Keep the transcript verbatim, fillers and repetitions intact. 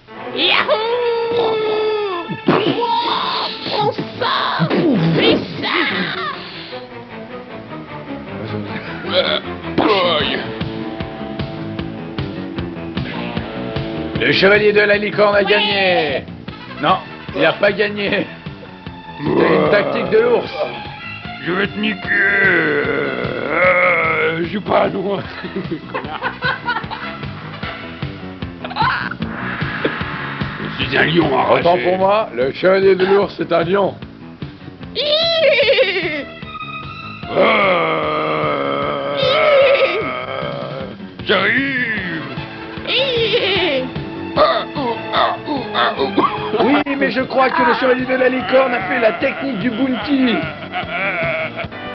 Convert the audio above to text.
Yahoo! Prends ça! Fais ça! Le chevalier de la licorne a gagné. Non, il n'a pas gagné. C'était une tactique de l'ours. Je vais te niquer. Euh, je suis pas un ours. Je suis un lion arraché. Autant pour moi, le chevalier de l'ours est un lion. Euh, J'arrive. Ah, oh, ah, oh, ah, oh. Oui, mais je crois que le chevalier de la licorne a fait la technique du bounty.